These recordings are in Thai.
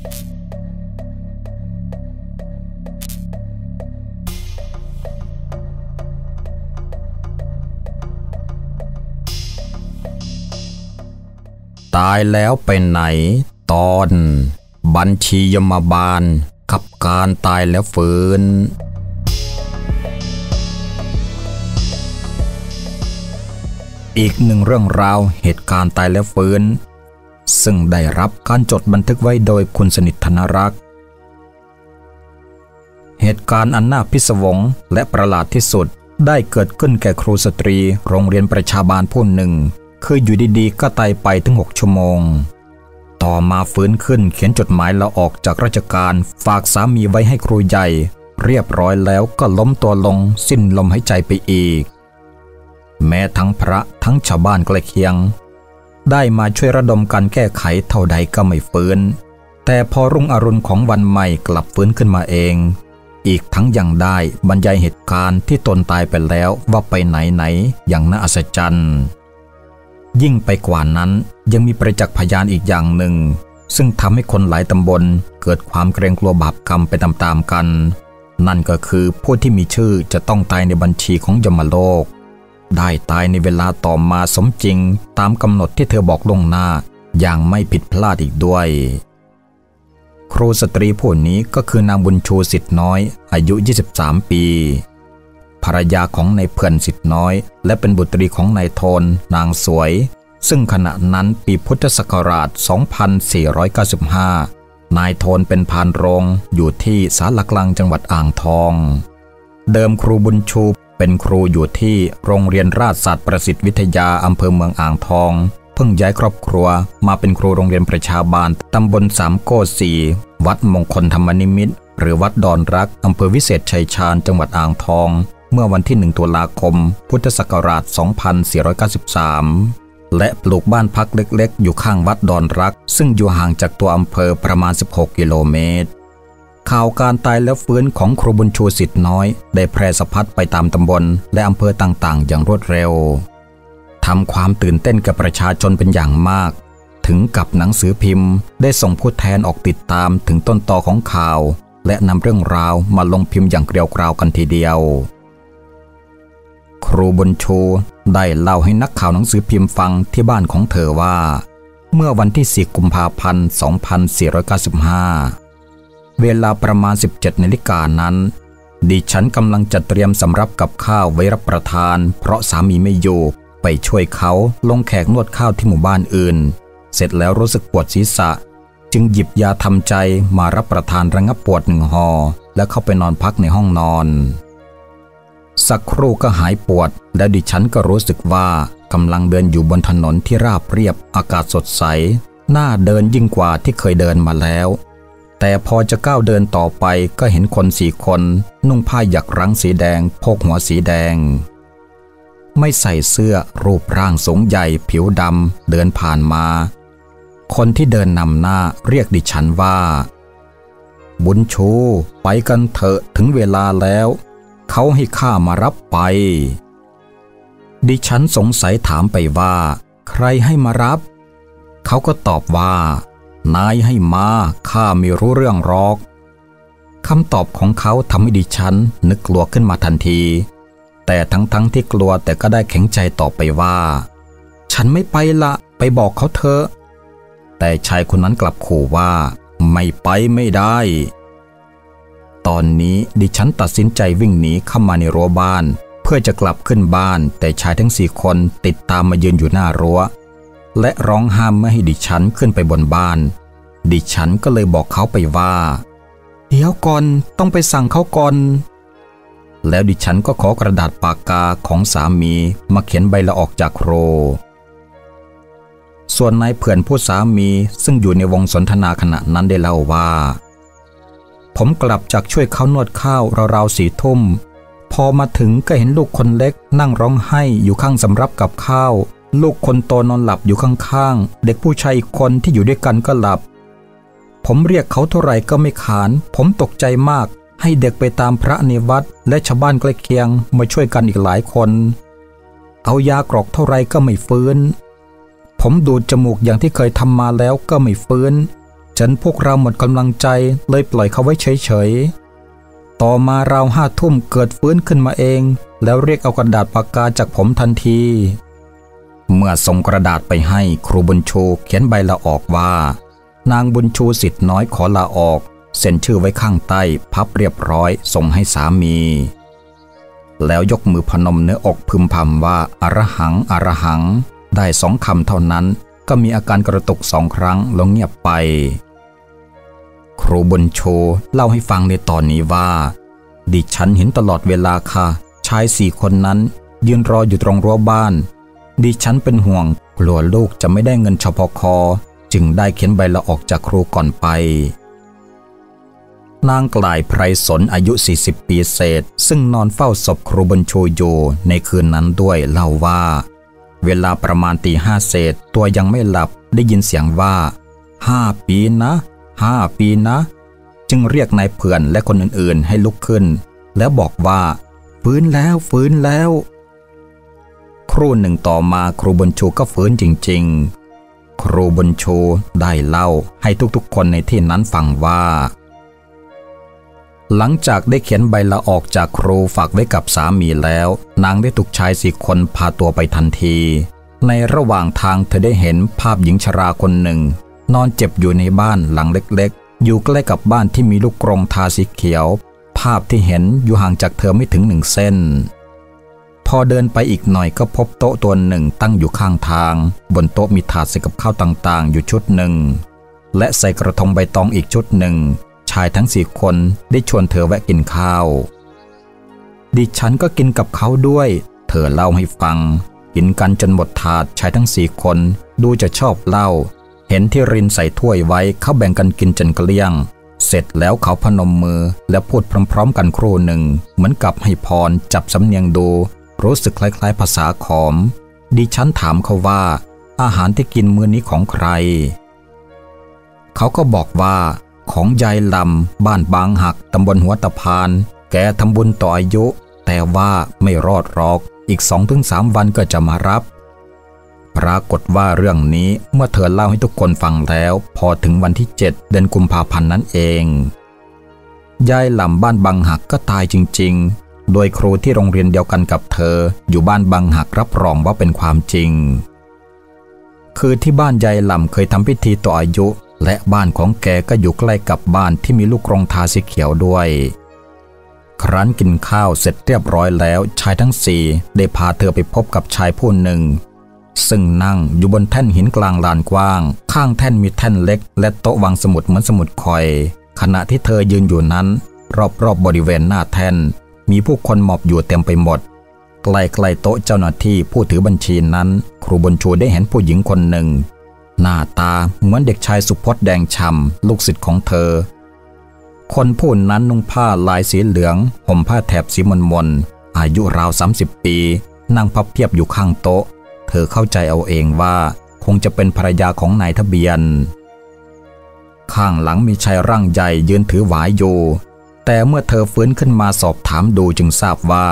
ตายแล้วไปไหนตอนบัญชียมบาลกับการตายแล้วฟื้นอีกหนึ่งเรื่องราวเหตุการณ์ตายแล้วฟื้นซึ่งได้รับการจดบันทึกไว้โดยคุณสนิทธนรักษ์เหตุการณ์อันน่าพิศวงและประหลาดที่สุดได้เกิดขึ้นแก่ครูสตรีโรงเรียนประชาบาลผู้หนึ่งคืออยู่ดีๆก็ตายไปถึง6 ชั่วโมงต่อมาฟื้นขึ้นเขียนจดหมายลาออกจากราชการฝากสามีไว้ให้ครูใหญ่เรียบร้อยแล้วก็ล้มตัวลงสิ้นลมหายใจไปอีกแม้ทั้งพระทั้งชาวบ้านใกล้เคียงได้มาช่วยระดมการแก้ไขเท่าใดก็ไม่ฟื้นแต่พอรุ่งอรุณของวันใหม่กลับฟื้นขึ้นมาเองอีกทั้งยังได้บรรยายเหตุการณ์ที่ตนตายไปแล้วว่าไปไหนอย่างน่าอัศจรรย์ยิ่งไปกว่านั้นยังมีประจักษ์พยานอีกอย่างหนึ่งซึ่งทำให้คนหลายตำบลเกิดความเกรงกลัวบาปกรรมไปตามๆกันนั่นก็คือผู้ที่มีชื่อจะต้องตายในบัญชีของยมโลกได้ตายในเวลาต่อมาสมจริงตามกำหนดที่เธอบอกล่วงหน้าอย่างไม่ผิดพลาดอีกด้วยครูสตรีผู้นี้ก็คือนางบุญชูสิทธิ์น้อยอายุ23 ปีภรรยาของนายเพื่อนสิทธิ์น้อยและเป็นบุตรีของนายโทนนางสวยซึ่งขณะนั้นปีพุทธศักราช 2495 นายโทนเป็นพานโรงอยู่ที่ศาลากลางจังหวัดอ่างทองเดิมครูบุญชูเป็นครูอยู่ที่โรงเรียนราชศาสตร์ประสิทธิ์วิทยาอำเภอเมืองอ่างทองเพิ่งย้ายครอบครัวมาเป็นครูโรงเรียนประชาบาลตำบลสามโก้สีวัดมงคลธรรมนิมิตรหรือวัดดอนรักอำเภอวิเศษชัยชาญจังหวัดอ่างทองเมื่อวันที่1 ตุลาคมพุทธศักราช 2493 และปลูกบ้านพักเล็กๆอยู่ข้างวัดดอนรักซึ่งอยู่ห่างจากตัวอำเภอประมาณ16 กิโลเมตรข่าวการตายแล้วฟื้นของครูบุญชูสิทธิ์น้อยได้แพร่สะพัดไปตามตำบลและอำเภอต่างๆอย่างรวดเร็วทำความตื่นเต้นกับประชาชนเป็นอย่างมากถึงกับหนังสือพิมพ์ได้ส่งผู้แทนออกติดตามถึงต้นตอของข่าวและนำเรื่องราวมาลงพิมพ์อย่างเกลียวกราวกันทีเดียวครูบุญชูได้เล่าให้นักข่าวหนังสือพิมพ์ฟังที่บ้านของเธอว่าเมื่อวันที่4 กุมภาพันธ์ 2495 เวลาประมาณ 17 นาฬิกานั้นดิฉันกำลังจัดเตรียมสำรับกับข้าวไว้รับประทานเพราะสามีไม่อยู่ไปช่วยเขาลงแขกนวดข้าวที่หมู่บ้านอื่นเสร็จแล้วรู้สึกปวดศีรษะจึงหยิบยาทำใจมารับประทานระงับปวด1 ห่อแล้วเข้าไปนอนพักในห้องนอนสักครู่ก็หายปวดแล้วดิฉันก็รู้สึกว่ากำลังเดินอยู่บนถนนที่ราบเรียบอากาศสดใสน่าเดินยิ่งกว่าที่เคยเดินมาแล้วแต่พอจะก้าวเดินต่อไปก็เห็นคน4 คนนุ่งผ้าหยักรั้งสีแดงโพกหัวสีแดงไม่ใส่เสื้อรูปร่างสูงใหญ่ผิวดำเดินผ่านมาคนที่เดินนำหน้าเรียกดิฉันว่าบุญชูไปกันเถอะถึงเวลาแล้วเขาให้ข้ามารับไปดิฉันสงสัยถามไปว่าใครให้มารับเขาก็ตอบว่านายให้มาข้าไม่รู้เรื่องหรอกคำตอบของเขาทำให้ดิฉันนึกกลัวขึ้นมาทันทีแต่ทั้งที่กลัวแต่ก็ได้แข็งใจตอบไปว่าฉันไม่ไปละไปบอกเขาเถอะแต่ชายคนนั้นกลับขู่ว่าไม่ไปไม่ได้ตอนนี้ดิฉันตัดสินใจวิ่งหนีเข้ามาในรั้วบ้านเพื่อจะกลับขึ้นบ้านแต่ชายทั้ง4 คนติดตามมายืนอยู่หน้ารั้วและร้องห้ามไม่ให้ดิฉันขึ้นไปบนบ้านดิฉันก็เลยบอกเขาไปว่าเดี๋ยวก่อนต้องไปสั่งเขาก่อนแล้วดิฉันก็ขอกระดาษปากกาของสามีมาเขียนใบลาออกจากครูส่วนนายเพื่อนผู้สามีซึ่งอยู่ในวงสนทนาขณะนั้นได้เล่าว่าผมกลับจากช่วยเขานวดข้าวราวๆ4 ทุ่มพอมาถึงก็เห็นลูกคนเล็กนั่งร้องไห้อยู่ข้างสำรับกับข้าวลูกคนโตนอนหลับอยู่ข้างๆเด็กผู้ชายอีกคนที่อยู่ด้วยกันก็หลับผมเรียกเขาเท่าไหร่ก็ไม่ขานผมตกใจมากให้เด็กไปตามพระในวัดและชาวบ้านใกล้เคียงมาช่วยกันอีกหลายคนเอายากรอกเท่าไรก็ไม่ฟื้นผมดูดจมูกอย่างที่เคยทำมาแล้วก็ไม่ฟื้นจนพวกเราหมดกำลังใจเลยปล่อยเขาไว้เฉยๆต่อมาราว5 ทุ่มเกิดฟื้นขึ้นมาเองแล้วเรียกเอากระดาษปากกาจากผมทันทีเมื่อส่งกระดาษไปให้ครูบุญชูเขียนใบลาออกว่านางบุญชูสิทธิ์น้อยขอลาออกเซ็นชื่อไว้ข้างใต้พับเรียบร้อยส่งให้สามีแล้วยกมือพนมเนื้ออกพึมพำว่าอรหังอรหังได้2 คำเท่านั้นก็มีอาการกระตุก2 ครั้งแล้วเงียบไปครูบุญชูเล่าให้ฟังในตอนนี้ว่าดิฉันเห็นตลอดเวลาค่ะชาย4 คนนั้นยืนรออยู่ตรงรั้วบ้านดิฉันเป็นห่วงกลัวลูกจะไม่ได้เงินชพค.จึงได้เขียนใบลาออกจากครูก่อนไปนางกลายไพรสนอายุ40 ปีเศษซึ่งนอนเฝ้าศพครูบุญชูอยู่ในคืนนั้นด้วยเล่าว่าเวลาประมาณตี 5เศษตัวยังไม่หลับได้ยินเสียงว่า5 ปีนะ5 ปีนะจึงเรียกนายเผื่อนและคนอื่นๆให้ลุกขึ้นแล้วบอกว่าฟื้นแล้วฟื้นแล้วครู่หนึ่งต่อมาครูบุญชูก็ฟื้นจริงๆครูบุญชูได้เล่าให้ทุกๆคนในที่นั้นฟังว่าหลังจากได้เขียนใบลาออกจากครูฝากไว้กับสามีแล้วนางได้ถูกชาย4 คนพาตัวไปทันทีในระหว่างทางเธอได้เห็นภาพหญิงชราคนหนึ่งนอนเจ็บอยู่ในบ้านหลังเล็กๆอยู่ใกล้กับบ้านที่มีลูกกรงทาสีเขียวภาพที่เห็นอยู่ห่างจากเธอไม่ถึง1 เส้นพอเดินไปอีกหน่อยก็พบโต๊ะตัวหนึ่งตั้งอยู่ข้างทางบนโต๊ะมีถาดใส่กับข้าวต่างๆอยู่ชุดหนึ่งและใส่กระทงใบตองอีกชุดหนึ่งชายทั้ง4 คนได้ชวนเธอแวะกินข้าวดิฉันก็กินกับเขาด้วยเธอเล่าให้ฟังกินกันจนหมดถาดชายทั้ง4 คนดูจะชอบเหล้าเห็นที่รินใส่ถ้วยไว้เขาแบ่งกันกินจนเกลี้ยงเสร็จแล้วเขาพนมมือและพูดพร้อมๆกันครู่หนึ่งเหมือนกับให้พรจับสำเนียงดูรู้สึกคล้ายๆภาษาขอมดิฉันถามเขาว่าอาหารที่กินมื้อนี้ของใครเขาก็บอกว่าของยายลำบ้านบางหักตำบลหัวตะพานแกทำบุญต่ออายุแต่ว่าไม่รอดหรอกอีก 2-3 วันก็จะมารับปรากฏว่าเรื่องนี้เมื่อเธอเล่าให้ทุกคนฟังแล้วพอถึงวันที่7 เดือนกุมภาพันธ์นั้นเองยายลำบ้านบางหักก็ตายจริงๆโดยครูที่โรงเรียนเดียวกันกับเธออยู่บ้านบางหักรับรองว่าเป็นความจริงคือที่บ้านยายลำเคยทำพิธีต่ออายุและบ้านของแกก็อยู่ใกล้กับบ้านที่มีลูกกรงทาสีเขียวด้วยครั้นกินข้าวเสร็จเรียบร้อยแล้วชายทั้ง4ได้พาเธอไปพบกับชายผู้หนึ่งซึ่งนั่งอยู่บนแท่นหินกลางลานกว้างข้างแท่นมีแท่นเล็กและโต๊ะวางสมุดเหมือนสมุดคอยขณะที่เธอยืนอยู่นั้นรอบๆบริเวณหน้าแท่นมีผู้คนหมอบอยู่เต็มไปหมดใกล้ๆโต๊ะเจ้าหน้าที่ผู้ถือบัญชีนั้นครูบุญชูได้เห็นผู้หญิงคนหนึ่งหน้าตาเหมือนเด็กชายสุพจน์แดงฉ่ำลูกศิษย์ของเธอคนผู้นั้นนุ่งผ้าลายสีเหลืองห่มผ้าแถบสีมนๆอายุราว30 ปีนั่งพับเพียบอยู่ข้างโต๊ะเธอเข้าใจเอาเองว่าคงจะเป็นภรรยาของนายทะเบียนข้างหลังมีชายร่างใหญ่ยืนถือหวายอยู่แต่เมื่อเธอฟื้นขึ้นมาสอบถามดูจึงทราบว่า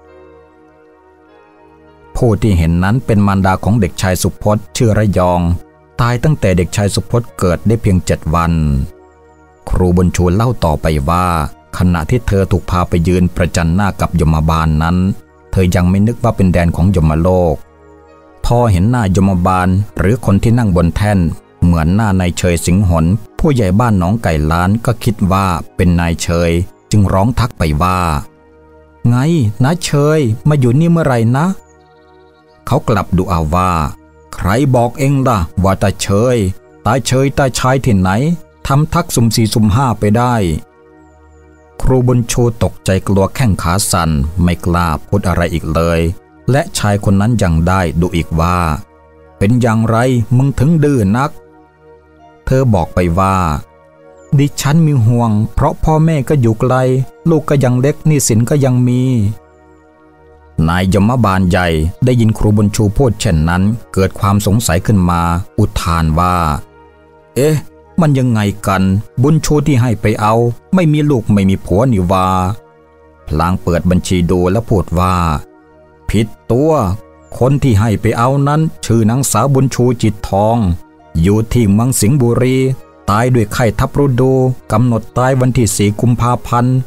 ผู้ที่เห็นนั้นเป็นมารดาของเด็กชายสุพจน์ชื่อระยองตายตั้งแต่เด็กชายสุพจน์เกิดได้เพียง7 วันครูบุญชูเล่าต่อไปว่าขณะที่เธอถูกพาไปยืนประจันหน้ากับยมบาลนั้นเธอยังไม่นึกว่าเป็นแดนของยมโลกพอเห็นหน้ายมบาลหรือคนที่นั่งบนแท่นเหมือนหน้านายเชยสิงหนผู้ใหญ่บ้านหนองไก่ล้านก็คิดว่าเป็นนายเชยจึงร้องทักไปว่าไงน้าเชยมาอยู่นี่เมื่อไรนะเขากลับดูเอาว่าใครบอกเองล่ะว่าตาเชยตาชายที่ไหนทำทักสุ่ม4สุ่ม5ไปได้ครูบุญชูตกใจกลัวแข้งขาสั่นไม่กล้าพูดอะไรอีกเลยและชายคนนั้นยังได้ดูอีกว่าเป็นอย่างไรมึงถึงดื้อนักเธอบอกไปว่าดิฉันมีห่วงเพราะพ่อแม่ก็อยู่ไกลลูกก็ยังเล็กหนี้สินก็ยังมีนายยมบาลใหญ่ได้ยินครูบุญชูพูดเช่นนั้นเกิดความสงสัยขึ้นมาอุทานว่าเอ๊ะมันยังไงกันบุญชูที่ให้ไปเอาไม่มีลูกไม่มีผัวนี่ว่าพลางเปิดบัญชีดูแล้วพูดว่าผิดตัวคนที่ให้ไปเอานั้นชื่อนางสาวบุญชูจิตทองอยู่ที่เมืองสิงห์บุรีตายด้วยไข้ทับฤดูกำหนดตายวันที่4 กุมภาพันธ์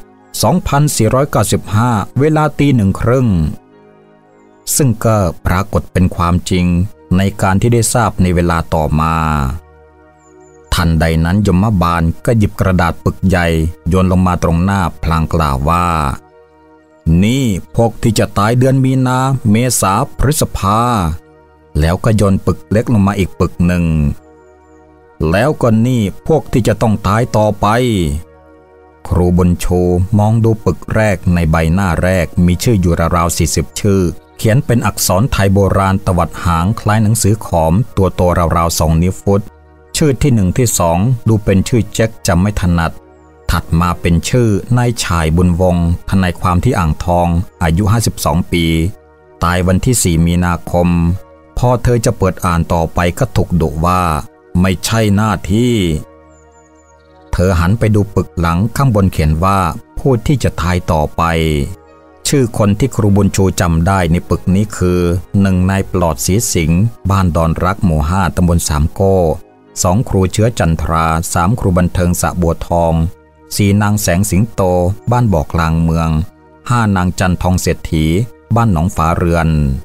2495 เวลาตี 1:30 ซึ่งก็ปรากฏเป็นความจริงในการที่ได้ทราบในเวลาต่อมาทันใดนั้นยมบาลก็หยิบกระดาษปึกใหญ่โยนลงมาตรงหน้าพลางกล่าวว่านี่พวกที่จะตายเดือนมีนาเมษาพฤษภาแล้วก็โยนปึกเล็กลงมาอีกปึกหนึ่งแล้วก็นี่พวกที่จะต้องตายต่อไปครูบุญชูมองดูปึกแรกในใบหน้าแรกมีชื่ออยู่ราวๆ40 ชื่อเขียนเป็นอักษรไทยโบราณตวัดหางคล้ายหนังสือขอมตัวโตราวๆ2 นิ้วฟุตชื่อที่1ที่2ดูเป็นชื่อแจ็คจำไม่ถนัดถัดมาเป็นชื่อนายชายบุญวงศ์ทนายความที่อ่างทองอายุ52 ปีตายวันที่4 มีนาคมพอเธอจะเปิดอ่านต่อไปก็ถูกดุว่าไม่ใช่หน้าที่เธอหันไปดูปึกหลังข้างบนเขียนว่าผู้ที่จะทายต่อไปชื่อคนที่ครูบุญชูจำได้ในปึกนี้คือ1 นายปลอดศรีสิงห์บ้านดอนรักหมู่ 5 ตำบลสามโก้2 ครูเชื้อจันทรา3 ครูบันเทิงสะบัวทอง4 นางแสงสิงโตบ้านบ่อกลางเมือง5 นางจันทองเศรษฐีบ้านหนองฝาเรือน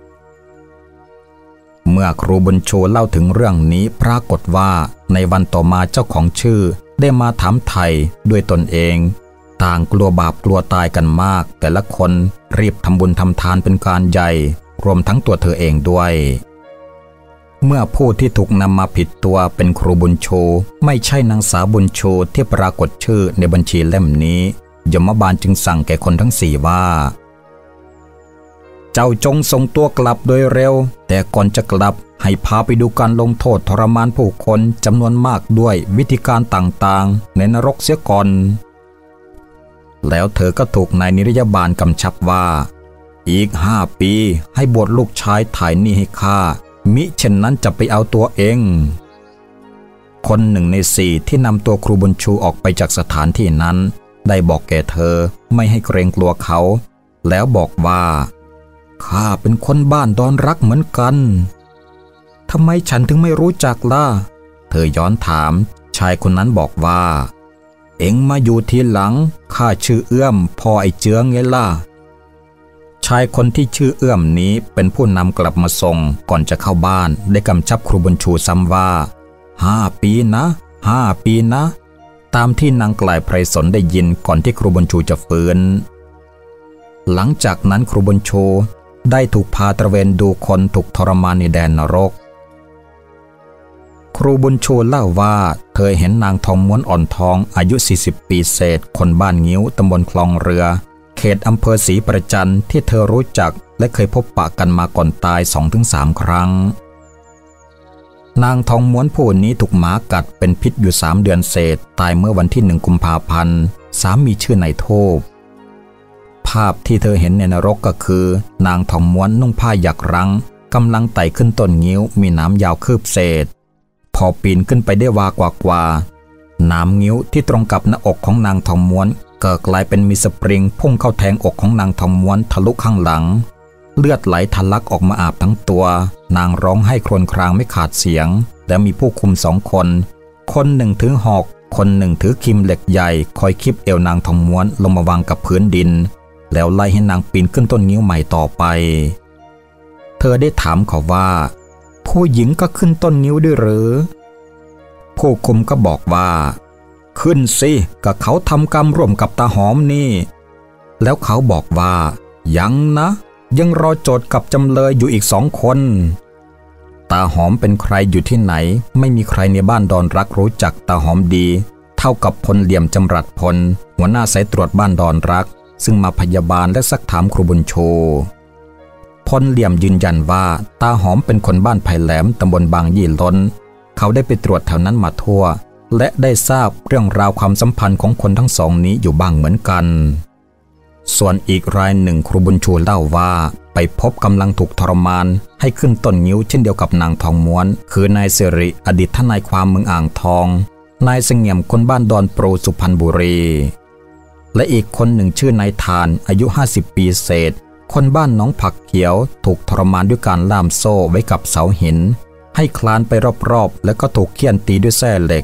เมื่อครูบุญชูเล่าถึงเรื่องนี้ปรากฏว่าในวันต่อมาเจ้าของชื่อได้มาถามไถ่ด้วยตนเองต่างกลัวบาปกลัวตายกันมากแต่ละคนรีบทำบุญทำทานเป็นการใหญ่รวมทั้งตัวเธอเองด้วยเมื่อผู้ที่ถูกนำมาผิดตัวเป็นครูบุญชูไม่ใช่นางสาวบุญชูที่ปรากฏชื่อในบัญชีเล่มนี้ยมบาลจึงสั่งแก่คนทั้ง4ว่าเจ้าจงส่งตัวกลับโดยเร็วแต่ก่อนจะกลับให้พาไปดูการลงโทษทรมานผู้คนจำนวนมากด้วยวิธีการต่างๆในนรกเสียก่อนแล้วเธอก็ถูกนายนิรยาบาลกำชับว่าอีก5 ปีให้บวชลูกชายถ่ายหนี้ให้ข้ามิเช่นนั้นจะไปเอาตัวเองคน1 ใน 4ที่นำตัวครูบุญชูออกไปจากสถานที่นั้นได้บอกแก่เธอไม่ให้เกรงกลัวเขาแล้วบอกว่าข้าเป็นคนบ้านดอนรักเหมือนกันทำไมฉันถึงไม่รู้จักล่ะเธอย้อนถามชายคนนั้นบอกว่าเอ็งมาอยู่ทีหลังข้าชื่อเอื้อมพ่อไอ้เจือไงล่ะชายคนที่ชื่อเอื้อมนี้เป็นผู้นำกลับมาส่งก่อนจะเข้าบ้านได้กำชับครูบุญชูซ้ำว่า5 ปีนะ5 ปีนะตามที่นางกลายไพรสนได้ยินก่อนที่ครูบุญชูจะฟื้นหลังจากนั้นครูบุญชูได้ถูกพาตระเวนดูคนถูกทรมานในแดนนรกครูบุญชูเล่าว่าเธอเห็นนางทองม้วนอ่อนทองอายุ40 ปีเศษคนบ้านงิ้วตำบลคลองเรือเขตอำเภอศรีประจันที่เธอรู้จักและเคยพบปะกันมาก่อนตาย 2-3 ครั้งนางทองม้วนผู้นี้ถูกหมากัดเป็นพิษอยู่3 เดือนเศษตายเมื่อวันที่1 กุมภาพันธ์สามีชื่อนายโทบภาพที่เธอเห็นในนรกก็คือนางทองม้วนนุ่งผ้าหยักรั้งกำลังไต่ขึ้นต้นงิ้วมีหนามยาวคืบเศษพอปีนขึ้นไปได้วากว่าหนามงิ้วที่ตรงกับหน้าอกของนางทองม้วนก็กลายเป็นมีสปริงพุ่งเข้าแทงอกของนางทองม้วนทะลุข้างหลังเลือดไหลทะลักออกมาอาบทั้งตัวนางร้องไห้ครวญครางไม่ขาดเสียงและมีผู้คุม2 คนหนึ่งถือหอกคนหนึ่งถือครีมเหล็กใหญ่คอยคีบเอวนางทองม้วนลงมาวางกับพื้นดินแล้วไล่ให้นางปีนขึ้นต้นงิ้วใหม่ต่อไปเธอได้ถามเขาว่าผู้หญิงก็ขึ้นต้นงิ้วด้วยหรือผู้คุมก็บอกว่าขึ้นสิก็เขาทำกรรมร่วมกับตาหอมนี่แล้วเขาบอกว่ายังนะยังรอโจทย์กับจำเลยอยู่อีก2 คนตาหอมเป็นใครอยู่ที่ไหนไม่มีใครในบ้านดอนรักรู้จักตาหอมดีเท่ากับพลเหลี่ยมจำรัดพลหัวหน้าสายตรวจบ้านดอนรักซึ่งมาพยาบาลและซักถามครูบุญชูพลเหลี่ยมยืนยันว่าตาหอมเป็นคนบ้านไผ่แหลมตำบลบางยี่ล้นเขาได้ไปตรวจแถวนั้นมาทั่วและได้ทราบเรื่องราวความสัมพันธ์ของคนทั้งสองนี้อยู่บ้างเหมือนกันส่วนอีกรายหนึ่งครูบุญชูเล่าว่าไปพบกำลังถูกทรมานให้ขึ้นต้นงิ้วเช่นเดียวกับนางทองม้วนคือนายสิริอดีตทนายความเมืองอ่างทองนายเสงี่ยมคนบ้านดอนโปรสุพรรณบุรีและอีกคนหนึ่งชื่อนายทานอายุ50 ปีเศษคนบ้านหนองผักเขียวถูกทรมานด้วยการล่ามโซ่ไว้กับเสาหินให้คลานไปรอบๆแล้วก็ถูกเฆี่ยนตีด้วยแส้เหล็ก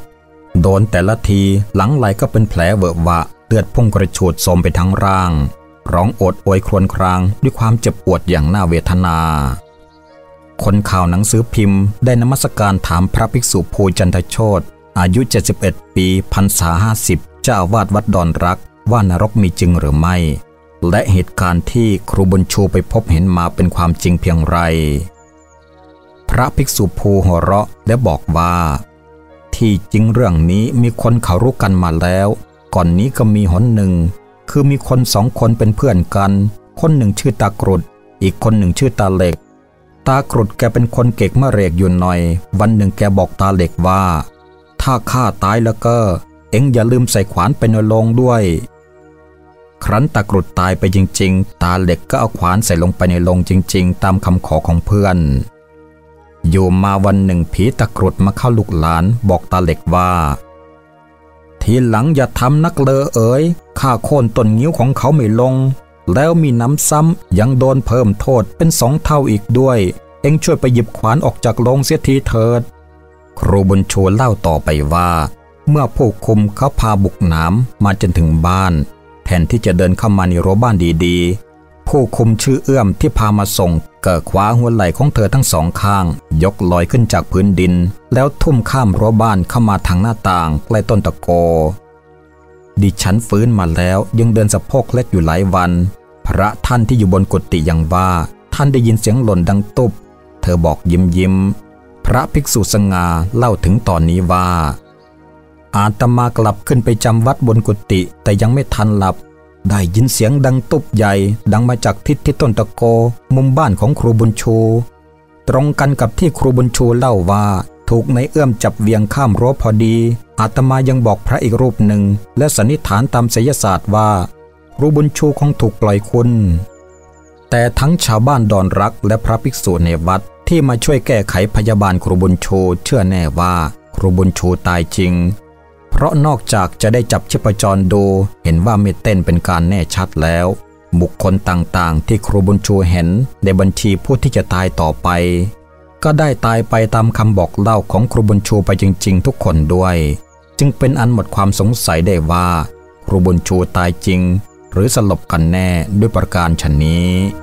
โดนแต่ละทีหลังไหลก็เป็นแผลเวอะหวะเลือดพุ่งกระฉูดโสมไปทั้งร่างร้องโอดโอยครวญครางด้วยความเจ็บปวดอย่างน่าเวทนาคนข่าวหนังสือพิมพ์ได้นมัสการถามพระภิกษุภูจันทโชติอายุ71ปีพรรษา50เจ้าอาวาสวัดดอนรักว่านรกมีจริงหรือไม่และเหตุการณ์ที่ครูบุญชูไปพบเห็นมาเป็นความจริงเพียงไรพระภิกษุภูหัวเราะและบอกว่าที่จริงเรื่องนี้มีคนเขารู้กันมาแล้วก่อนนี้ก็มีหนหนึ่งคือมีคน2 คนเป็นเพื่อนกันคนหนึ่งชื่อตากรุดอีกคนหนึ่งชื่อตาเหล็กตากรุดแกเป็นคนเก่งมะเรกอยู่หน่อยวันหนึ่งแกบอกตาเหล็กว่าถ้าข้าตายแล้วก็เอ็งอย่าลืมใส่ขวานไปในโลงด้วยครั้นตากรุดตายไปจริงๆตาเหล็กก็เอาขวานใส่ลงไปในโลงจริงๆตามคำขอของเพื่อนอยู่มาวันหนึ่งผีตากรุดมาเข้าลูกหลานบอกตาเหล็กว่าทีหลังอย่าทำนักเลอเอ๋ยข้าโค่นต้นงิ้วของเขาไม่ลงแล้วมีน้ำซ้ำยังโดนเพิ่มโทษเป็น2 เท่าอีกด้วยเอ็งช่วยไปหยิบขวานออกจากโลงเสียทีเถิดครูบุญชูเล่าต่อไปว่าเมื่อผู้คุมเขาพาบุกหนามมาจนถึงบ้านแทนที่จะเดินเข้ามาในรั้วบ้านดีๆผู้คุมชื่อเอื้อมที่พามาส่งเกิดคว้าหัวไหล่ของเธอทั้ง2 ข้างยกลอยขึ้นจากพื้นดินแล้วทุ่มข้ามรั้วบ้านเข้ามาทางหน้าต่างใกล้ต้นตะโกดิฉันฟื้นมาแล้วยังเดินสะโพกเล็กอยู่หลายวันพระท่านที่อยู่บนกุฏิยังว่าท่านได้ยินเสียงหล่นดังตุบเธอบอกยิ้มพระภิกษุสง่าเล่าถึงตอนนี้ว่าอาตมากลับขึ้นไปจำวัดบนกุฏิแต่ยังไม่ทันหลับได้ยินเสียงดังตุบใหญ่ดังมาจากทิศที่ต้นตะโกมุมบ้านของครูบุญชูตรงกันกับที่ครูบุญชูเล่าว่าถูกนายเอื้อมจับเวียงข้ามรั้วพอดีอาตมายังบอกพระอีกรูปหนึ่งและสันนิษฐานตามไสยศาสตร์ว่าครูบุญชูคงถูกปล่อยคุณแต่ทั้งชาวบ้านดอนรักและพระภิกษุในวัดที่มาช่วยแก้ไขพยาบาลครูบุญชูเชื่อแน่ว่าครูบุญชูตายจริงเพราะนอกจากจะได้จับชีพจรดูเห็นว่าไม่เต้นเป็นการแน่ชัดแล้วบุคคลต่างๆที่ครูบุญชูเห็นในบัญชีผู้ที่จะตายต่อไปก็ได้ตายไปตามคำบอกเล่าของครูบุญชูไปจริงๆทุกคนด้วยจึงเป็นอันหมดความสงสัยได้ว่าครูบุญชูตายจริงหรือสลบกันแน่ด้วยประการฉะนี้